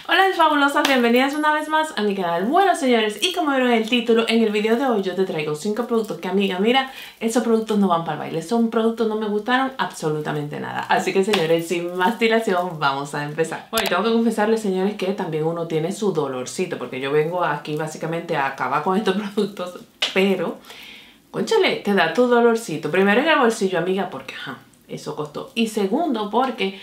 Hola mis fabulosas, bienvenidas una vez más a mi canal. Bueno señores, y como vieron en el título, en el video de hoy yo te traigo 5 productos que amiga, mira, esos productos no van para el baile, son productos no me gustaron absolutamente nada. Así que señores, sin más dilación, vamos a empezar. Bueno, tengo que confesarles señores que también uno tiene su dolorcito, porque yo vengo aquí básicamente a acabar con estos productos, pero, cónchale, te da tu dolorcito. Primero en el bolsillo amiga, porque ajá, eso costó. Y segundo, porque,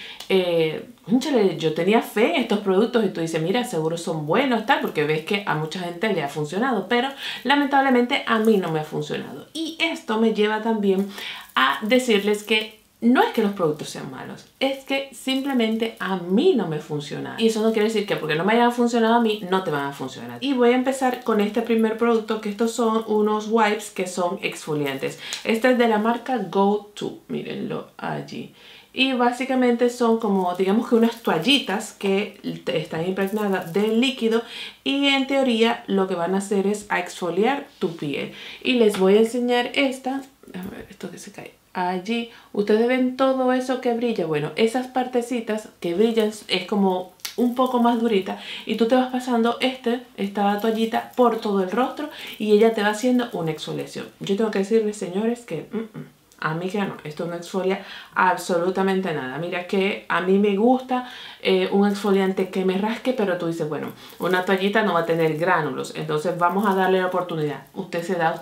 cónchale, yo tenía fe en estos productos y tú dices, mira, seguro son buenos, tal, porque ves que a mucha gente le ha funcionado, pero lamentablemente a mí no me ha funcionado. Y esto me lleva también a decirles que no es que los productos sean malos, es que simplemente a mí no me funciona. Y eso no quiere decir que porque no me hayan funcionado a mí, no te van a funcionar. Y voy a empezar con este primer producto, que estos son unos wipes que son exfoliantes. Este es de la marca Go-To, mírenlo allí. Y básicamente son como, digamos que unas toallitas que están impregnadas de líquido y en teoría lo que van a hacer es a exfoliar tu piel. Y les voy a enseñar esta, a ver, esto que se cae. Allí, ustedes ven todo eso que brilla. Bueno, esas partecitas que brillan es como un poco más durita y tú te vas pasando esta toallita por todo el rostro y ella te va haciendo una exfoliación. Yo tengo que decirles, señores, que a mí que no, esto no exfolia absolutamente nada. Mira que a mí me gusta un exfoliante que me rasque, pero tú dices, bueno, una toallita no va a tener gránulos, entonces vamos a darle la oportunidad. Usted se da.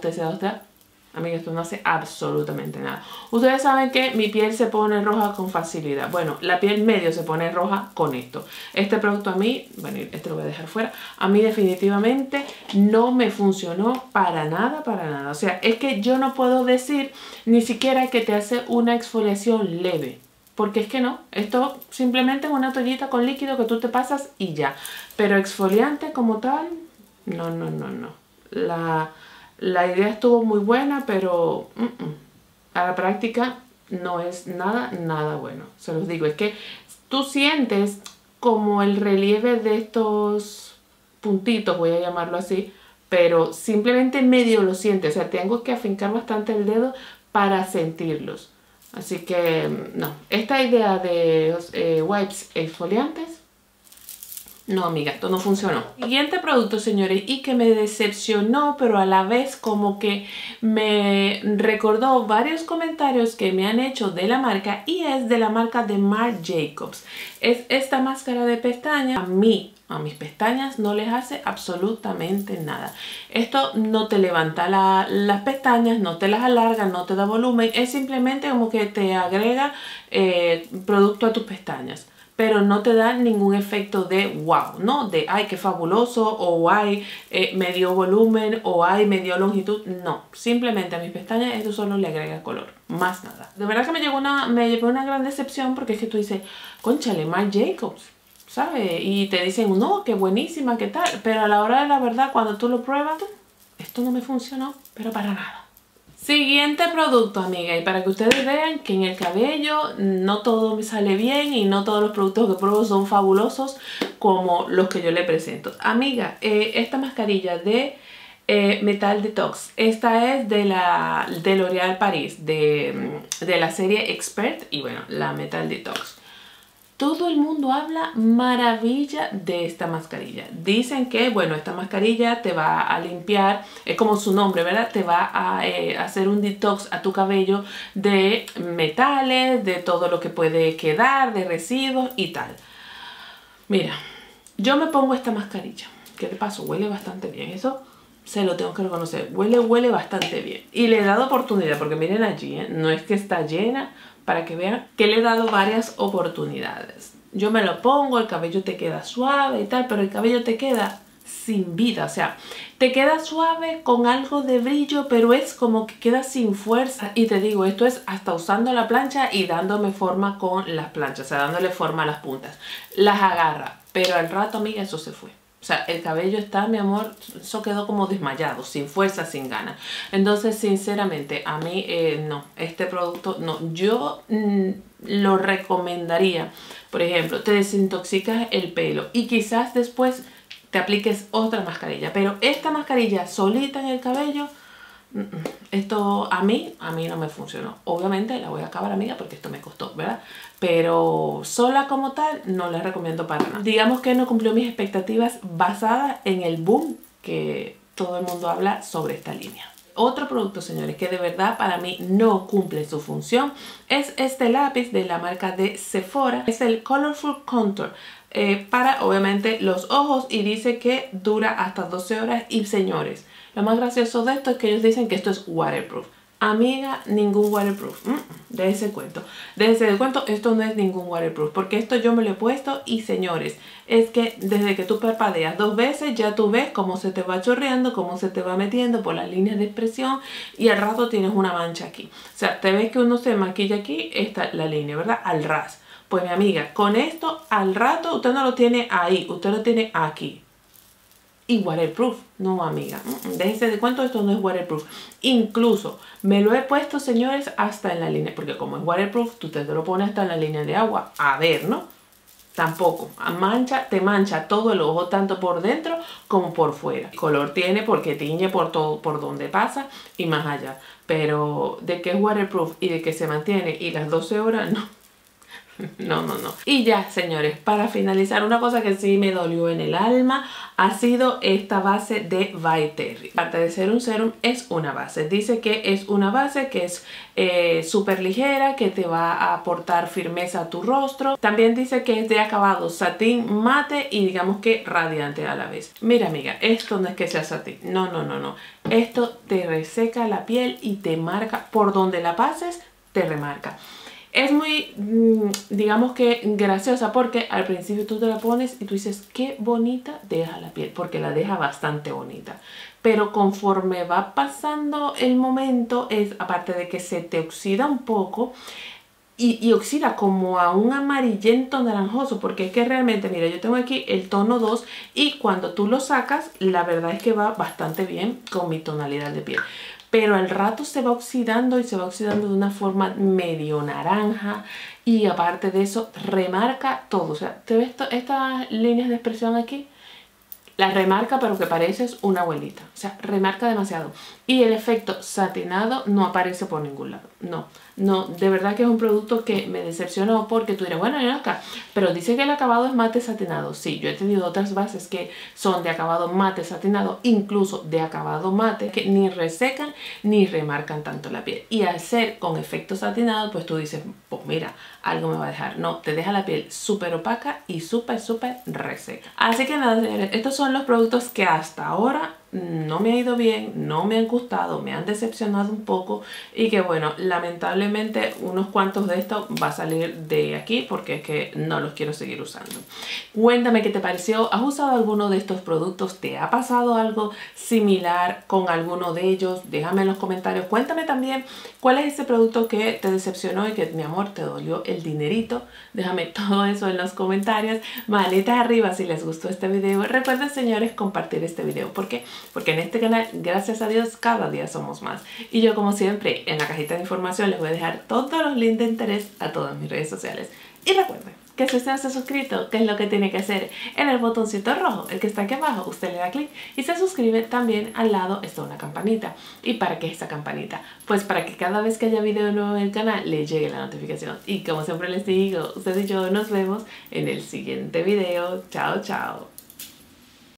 Amiga, esto no hace absolutamente nada. Ustedes saben que mi piel se pone roja con facilidad. Bueno, la piel medio se pone roja con esto. Este producto a mí, bueno, este lo voy a dejar fuera. A mí definitivamente no me funcionó para nada, para nada. O sea, es que yo no puedo decir ni siquiera que te hace una exfoliación leve. Porque es que no, esto simplemente es una toallita con líquido que tú te pasas y ya. Pero exfoliante como tal, no. La idea estuvo muy buena, pero a la práctica no es nada bueno. Se los digo, es que tú sientes como el relieve de estos puntitos, voy a llamarlo así, pero simplemente medio lo sientes. O sea, tengo que afincar bastante el dedo para sentirlos. Así que no, esta idea de wipes exfoliantes, no amiga, esto no funcionó. Siguiente producto señores, y que me decepcionó, pero a la vez como que me recordó varios comentarios que me han hecho de la marca, y es de la marca de Marc Jacobs. Es esta máscara de pestañas. A mis pestañas no les hace absolutamente nada. Esto no te levanta las pestañas, no te las alarga, no te da volumen, es simplemente como que te agrega producto a tus pestañas, pero no te da ningún efecto de wow, ¿no? De ay, qué fabuloso, o ay, me dio volumen, o ay, me dio longitud. No, simplemente a mis pestañas esto solo le agrega color, más nada. De verdad que me llevó una gran decepción, porque es que tú dices, cónchale, Marc Jacobs, ¿sabes? Y te dicen, no, qué buenísima, qué tal, pero a la hora de la verdad, cuando tú lo pruebas, esto no me funcionó, pero para nada. Siguiente producto, amiga, y para que ustedes vean que en el cabello no todo me sale bien y no todos los productos que pruebo son fabulosos como los que yo le presento. Amiga, esta mascarilla de Metal Detox, esta es de L'Oréal Paris, de la serie Expert, y bueno, la Metal Detox. Todo el mundo habla maravilla de esta mascarilla. Dicen que, bueno, esta mascarilla te va a limpiar, es como su nombre, ¿verdad? Te va a hacer un detox a tu cabello de metales, de todo lo que puede quedar, de residuos y tal. Mira, yo me pongo esta mascarilla, que de paso huele bastante bien, eso se lo tengo que reconocer, huele bastante bien. Y le he dado oportunidad, porque miren allí, no es que está llena, para que vean que le he dado varias oportunidades. Yo me lo pongo, el cabello te queda suave y tal, pero el cabello te queda sin vida. O sea, te queda suave con algo de brillo, pero es como que queda sin fuerza. Y te digo, esto es hasta usando la plancha y dándome forma con las planchas, o sea, dándole forma a las puntas. Las agarra, pero al rato, amiga, eso se fue. O sea, el cabello está, mi amor, eso quedó como desmayado, sin fuerza, sin ganas. Entonces, sinceramente, a mí no, este producto no. Yo lo recomendaría, por ejemplo, te desintoxicas el pelo y quizás después te apliques otra mascarilla. Pero esta mascarilla solita en el cabello, Esto a mí no me funcionó. Obviamente la voy a acabar, amiga, porque esto me costó, ¿verdad? Pero sola como tal no la recomiendo para nada. Digamos que no cumplió mis expectativas basadas en el boom que todo el mundo habla sobre esta línea. Otro producto, señores, que de verdad para mí no cumple su función es este lápiz de la marca de Sephora. Es el Colorful Contour para obviamente los ojos y dice que dura hasta 12 horas. Y señores, lo más gracioso de esto es que ellos dicen que esto es waterproof. Amiga, ningún waterproof. Déjese cuento. Déjese de cuento, esto no es ningún waterproof. Porque esto yo me lo he puesto y señores, es que desde que tú parpadeas 2 veces ya tú ves cómo se te va chorreando, cómo se te va metiendo por las líneas de expresión y al rato tienes una mancha aquí. O sea, te ves que uno se maquilla aquí, está la línea, ¿verdad? Al ras. Pues mi amiga, con esto al rato usted no lo tiene ahí, usted lo tiene aquí. Y waterproof, no amiga, déjese de cuento, esto no es waterproof. Incluso me lo he puesto, señores, hasta en la línea, porque como es waterproof, tú te lo pones hasta en la línea de agua, a ver, ¿no? Tampoco, te mancha todo el ojo, tanto por dentro como por fuera. El color tiene porque tiñe por todo, por donde pasa y más allá. Pero de que es waterproof y de que se mantiene y las 12 horas, no. No. Y ya, señores, para finalizar, una cosa que sí me dolió en el alma ha sido esta base de By Terry. Aparte de ser un serum, es una base. Dice que es una base que es súper ligera, que te va a aportar firmeza a tu rostro. También dice que es de acabado satín mate y digamos que radiante a la vez. Mira, amiga, esto no es que sea satín. No. Esto te reseca la piel y te marca por donde la pases, te remarca. Es muy, digamos que graciosa porque al principio tú te la pones y tú dices qué bonita deja la piel, porque la deja bastante bonita. Pero conforme va pasando el momento, aparte de que se te oxida un poco y oxida como a un amarillento naranjoso, porque es que realmente, mira, yo tengo aquí el tono 2 y cuando tú lo sacas, la verdad es que va bastante bien con mi tonalidad de piel. Pero al rato se va oxidando y se va oxidando de una forma medio naranja y aparte de eso remarca todo. O sea, ¿te ves estas líneas de expresión aquí? La remarca, pero que pareces una abuelita. O sea, remarca demasiado. Y el efecto satinado no aparece por ningún lado. No, de verdad que es un producto que me decepcionó porque tú dirás, bueno, ven acá, pero dice que el acabado es mate satinado. Sí, yo he tenido otras bases que son de acabado mate satinado, incluso de acabado mate, que ni resecan ni remarcan tanto la piel. Y al ser con efecto satinado, pues tú dices, pues mira, algo me va a dejar. No, te deja la piel súper opaca y súper reseca. Así que nada, señores, estos son los productos que hasta ahora no me ha ido bien, no me han gustado, me han decepcionado un poco y que bueno, lamentablemente unos cuantos de estos va a salir de aquí porque es que no los quiero seguir usando. Cuéntame qué te pareció, ¿has usado alguno de estos productos? ¿Te ha pasado algo similar con alguno de ellos? Déjame en los comentarios, cuéntame también cuál es ese producto que te decepcionó y que mi amor te dolió el dinerito. Déjame todo eso en los comentarios, manitas arriba si les gustó este video. Recuerden, señores, compartir este video porque en este canal, gracias a Dios, cada día somos más. Y yo, como siempre, en la cajita de información les voy a dejar todos los links de interés a todas mis redes sociales. Y recuerden que si usted no se ha suscrito, ¿qué es lo que tiene que hacer? En el botoncito rojo, el que está aquí abajo, usted le da clic y se suscribe. También al lado está una campanita. ¿Y para qué es esa campanita? Pues para que cada vez que haya video nuevo en el canal le llegue la notificación. Y como siempre les digo, ustedes y yo nos vemos en el siguiente video. Chao, chao.